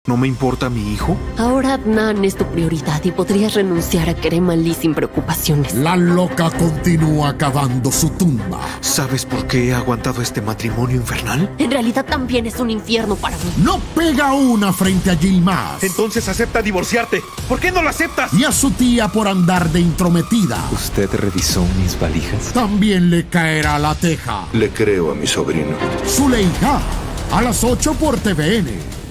¿No me importa mi hijo? Ahora Adnan es tu prioridad y podrías renunciar a Kerem Ali sin preocupaciones. La loca continúa cavando su tumba. ¿Sabes por qué he aguantado este matrimonio infernal? En realidad también es un infierno para mí. No pega una frente a Yilmaz. Entonces acepta divorciarte. ¿Por qué no lo aceptas? Y a su tía por andar de intrometida. ¿Usted revisó mis valijas? También le caerá la teja. Le creo a mi sobrino. Zuleika, a las 8 por TVN.